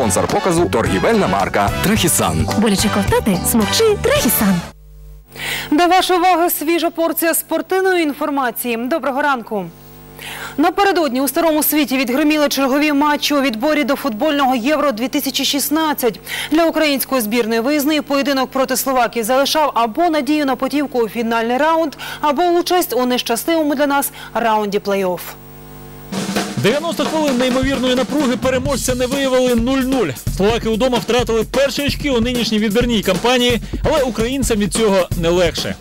Спонсор показу – торгівельна марка Трахісан. Боляче ковтати? Смокчи Трахісан. До вашої уваги свіжа порція спортивної інформації. Доброго ранку. Напередодні у Старому Світі відгриміли чергові матчі у відборі до футбольного Євро-2016. Для української збірної виїзний поєдинок проти Словакії залишав або надію на путівку у фінальний раунд, або участь у нещасливому для нас раунді плей-офф. 90 хвилин неймовірної напруги переможця не виявили 0-0. Словаки удома втратили перші очки у нинішній відбірній кампанії, але українцям від цього не легше.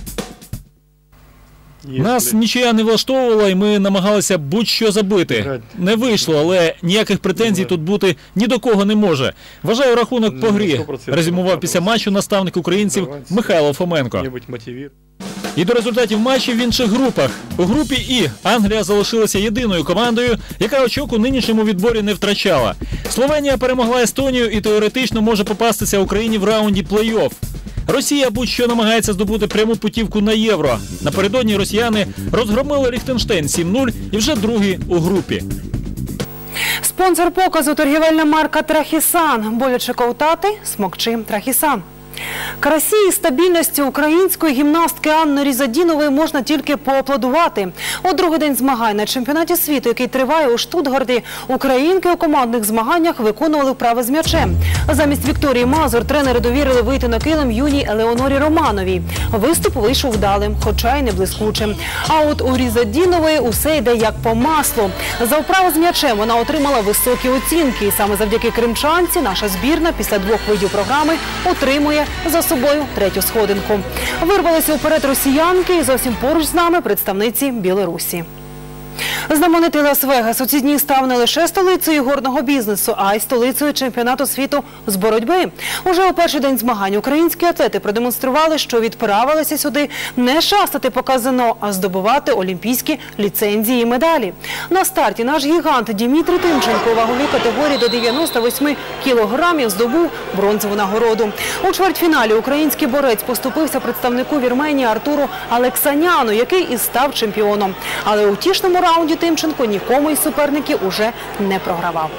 Нас нічия не влаштовувала і ми намагалися будь-що забити. Не вийшло, але ніяких претензій тут бути ні до кого не може. Вважаю рахунок по грі, резюмував після матчу наставник українців Михайло Фоменко. І до результатів матчів в інших групах. У групі І Англія залишилася єдиною командою, яка очок у нинішньому відборі не втрачала. Словенія перемогла Естонію і теоретично може попастися Україні в раунді плей-офф. Росія будь-що намагається здобути пряму путівку на Євро. Напередодні росіяни розгромили Ліхтенштейн 7-0 і вже другий у групі. Спонсор показу – торгівельна марка Трахісан. Боляче ковтати – смокчи Трахісан. Красі і стабільності української гімнастки Анни Різадінової можна тільки поаплодувати. У другий день змагань на чемпіонаті світу, який триває у Штутгарті, українки у командних змаганнях виконували вправи з м'ячем. Замість Вікторії Мазур тренери довірили вийти на килим юній Елеонорі Романовій. Виступ вийшов вдалим, хоча й не блискучим. А от у Різадінової усе йде як по маслу. За вправи з м'ячем вона отримала високі оцінки. І саме завдяки кримчанці наша збірна після двох видів програми отримує за собою третю сходинку. Вирвалися вперед росіянки і зовсім поруч з нами представниці Білорусі. Знаменитий Лас-Вегас у ці дні став не лише столицею горного бізнесу, а й столицею чемпіонату світу з боротьби. Уже у перший день змагань українські атлети продемонстрували, що відправилися сюди не шастати по казино, а здобувати олімпійські ліцензії і медалі. На старті наш гігант Дмитрій Тимченко у ваговій категорії до 98 кілограмів здобув бронзову нагороду. У чвертьфіналі український борець поступився представнику Вірменії Артуру Алексаняну, який і став чемпіоном. Але у тішному раунді Тимченко нікому із суперників уже не програвав.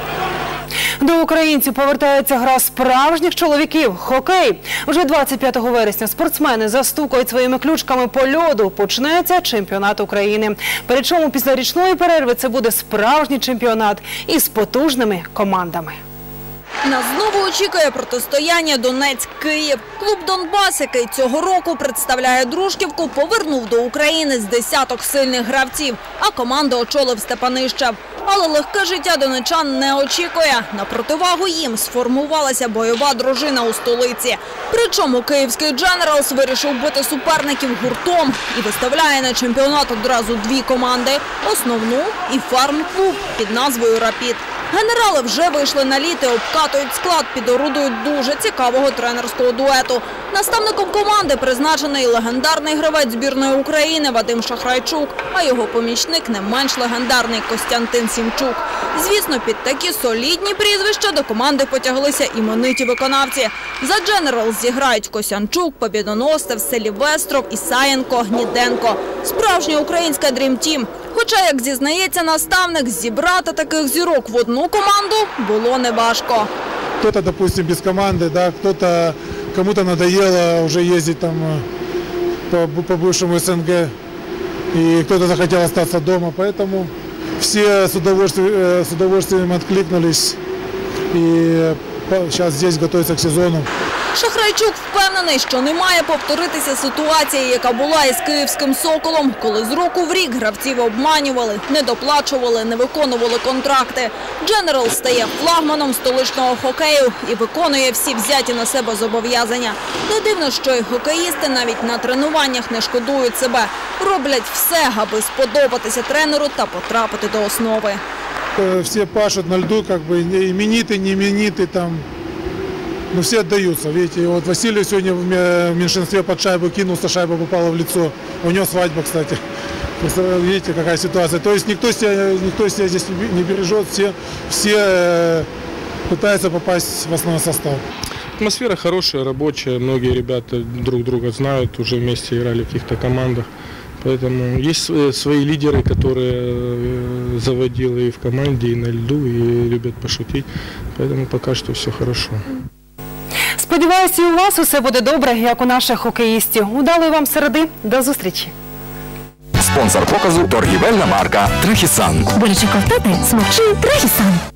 До українців повертається гра справжніх чоловіків – хокей. Вже 25 вересня спортсмени застукають своїми ключками по льоду. Почнеться чемпіонат України. Причому після річної перерви це буде справжній чемпіонат із потужними командами. Нас знову очікує протистояння Донецьк-Київ. Клуб «Донбас», який цього року представляє Дружківку, повернув до України з десяток сильних гравців, а команду очолив Степанищев. Але легке життя донечан не очікує. На противагу їм сформувалася бойова дружина у столиці. Причому київський «Дженералс» вирішив бити суперників гуртом і виставляє на чемпіонат одразу дві команди – основну і фарм-клуб під назвою «Рапід». Генерали вже вийшли на лід і обкатують склад під орудою дуже цікавого тренерського дуету. Наставником команди призначений легендарний гравець збірної України Вадим Шахрайчук, а його помічник не менш легендарний Костянтин Сімчук. Звісно, під такі солідні прізвища до команди потяглися імениті виконавці. За «Дженералс» зіграють Косянчук, Побєдоносцев, Селівестров, Ісаєнко, Гніденко. Справжня українська дрім-тім. Хоча, як зізнається наставник, зібрати таких зірок в одну команду було неважко. Хто-то, допустим, без команди, да, хто-то, кому-то надоело вже їздити там по бывшему СНГ, і хто-то захотів залишитися вдома, поэтому всі з удовольствием відкликнулись і зараз тут готуються к сезону. Шахрайчук впевнений, що не має повторитися ситуація, яка була із київським «Соколом», коли з року в рік гравців обманювали, не доплачували, не виконували контракти. «Дженерал» стає флагманом столичного хокею і виконує всі взяті на себе зобов'язання. Не дивно, що і хокеїсти навіть на тренуваннях не шкодують себе. Роблять все, аби сподобатися тренеру та потрапити до основи. Всі пашуть на льду, імениті, не імениті, там. Но все отдаются. Видите, вот Василий сегодня в меньшинстве под шайбу кинулся, шайба попала в лицо. У него свадьба, кстати. Видите, какая ситуация. То есть никто себя здесь не бережет, все пытаются попасть в основной состав. Атмосфера хорошая, рабочая. Многие ребята друг друга знают, уже вместе играли в каких-то командах. Поэтому есть свои лидеры, которые заводили и в команде, и на льду, и любят пошутить. Поэтому пока что все хорошо. Сподіваюся, і у вас усе буде добре, як у наших хокеїстів. Удалої вам середи. До зустрічі. Спонсор показу – торгівельна марка Трахісан. Боляче ковтати? Смокчи Трахісан.